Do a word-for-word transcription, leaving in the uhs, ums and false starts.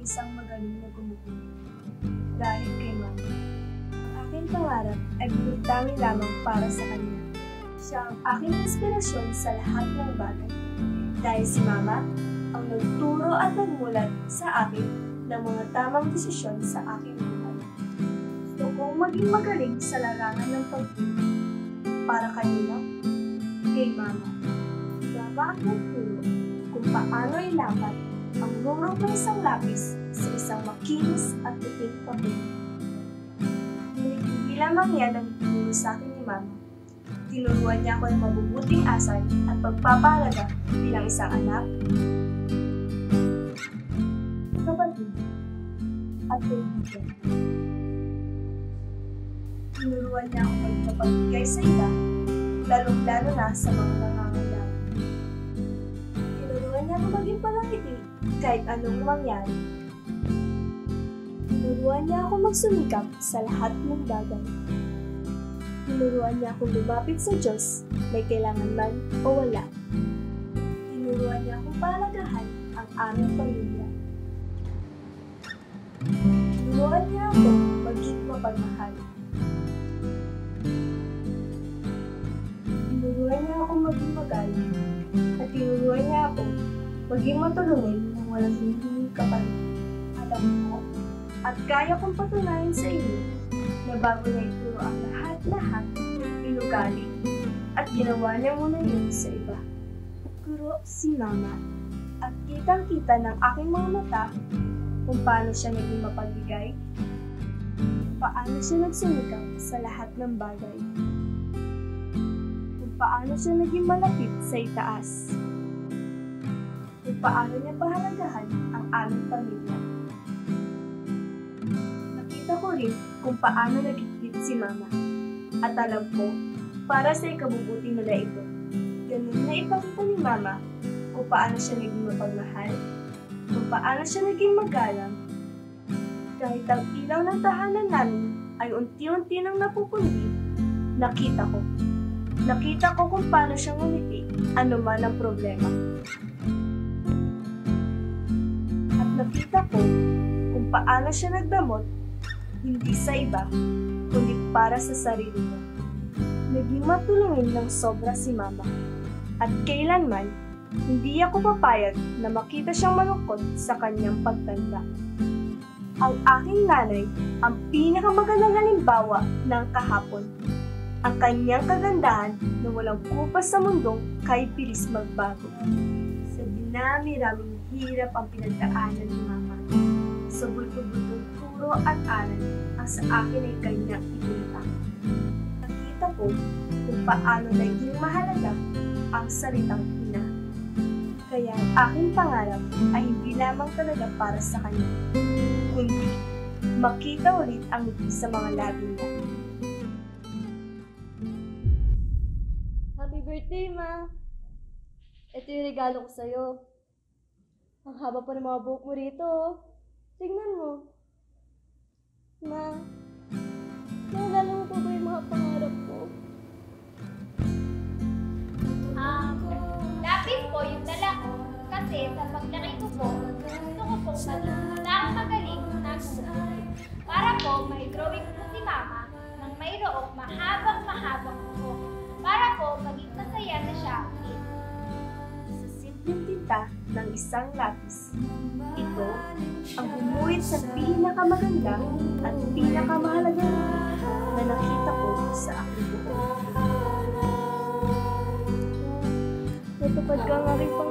isang magaling na gumugulo. Dahil kay Mama. Ang aking pangarap ay bumutangin lamang para sa kanya. Siya ang aking inspirasyon sa lahat ng bagay. Dahil si Mama ang nagturo at nagmulat sa akin ng mga tamang desisyon sa aking buhay. Gusto kong maging magaling sa larangan ng pagturo. Para kanino? Kay Mama. Mama ang nagturo kung paano ilapat ang rurong ng isang lapis sa isang makinis at puting papel. Ngunit hindi lamang yan ang tinuro sa akin ni Mama. Tinuruan niya ako ng mabubuting asal at pagpapahalaga bilang isang anak, kapatid, at kaibigan. Tinuruan niya ako magpapagbigay sa iba, lalong-lalo na sa mga nangangailangan. Tinuruan niya ako maging palangiti kahit anong mangyari. Tinuruan niya ako magsumikap sa lahat ng bagay. Tinuruan niya akong lumapit sa Diyos, may kailangan man o wala. Tinuruan niya akong palagahan ang aming pamilya. Tinuruan niya ako maging mapagmahal. Tinuruan niya ako maging magaling. At tinuruan niya ako maging matulungin nang walang hinihingi kapalit. Alam mo, at kaya kong patunayan sa inyo na bago niya ituro ang lahat-lahat, inugali, at ginawa niya muna yun sa iba. Guro si Mama, at kitang-kita ng aking mga mata kung paano siya naging mapagbigay, kung paano siya nagsumikap sa lahat ng bagay, kung paano siya naging malapit sa itaas, kung paano niya pahalagahan ang aming pamilya. Nakita ko rin kung paano nagigit si Mama, at alam ko, para sa ikabubuti nila ito. Ganun na ipakita ni Mama kung paano siya naging mapagmahal, kung paano siya naging magalang. Kahit ang ilaw ng tahanan namin ay unti-unti nang napupundi, nakita ko. Nakita ko kung paano siya ngumiti, ano man ang problema. At nakita ko kung paano siya nagdamot, hindi sa iba, kundi para sa sarili niya. Naging matulungin ng sobra si Mama. At kailanman, hindi ako papayag na makita siyang malungkot sa kanyang pagtanda. Ang aking nanay, ang pinakamagandang halimbawa ng kahapon. Ang kanyang kagandahan na walang kupas sa mundong kay bilis magbago. Sa dinami-raming hirap ang pinagdaanan ni Mama. Sa bulto-bultong turo at aral ang sa akin ay kanyang itinatang. Nakita ko kung paano naging mahalaga ang salitang ina. Kaya ang aking pangarap ay hindi lamang talaga para sa kanya, kundi makita ulit ang ngiti sa mga labi niya. Happy birthday, Ma! Ito yung regalo ko sa'yo. Ang haba pa ng mga buhok mo rito. Tignan mo. Ma, naalala mo pa ba yung mga pangarap ko? Um, lapis po yung dala ko kasi sa paglaki ko po, gusto ko pong maging isang magaling na gumugulo. Para po may drawing po si Mama nang mayroong mahabang-mahabang buhok. Para po maging masaya na siya ulit. Sa simpleng tinta ng isang lapis, ito ang bumuhit sa pinakamaganda at pinakamahalaga na nakita ko sa aking buhok. Natupad ka nga rin pa